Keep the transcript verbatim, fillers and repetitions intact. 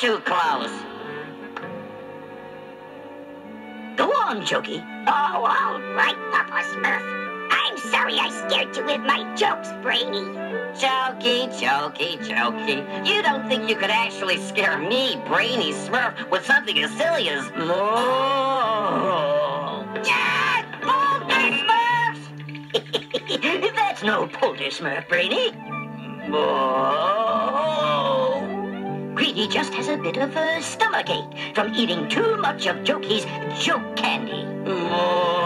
too close. Go on, Jokey. Oh, all right, Papa Smurf. I'm sorry I scared you with my jokes, Brainy. Jokey, Jokey, Jokey. You don't think you could actually scare me, Brainy Smurf, with something as silly as... Oh. Ah! Smurfs! That's no Smurf, Brainy. Oh. Greedy just has a bit of a stomachache from eating too much of Jokey's joke candy. Oh.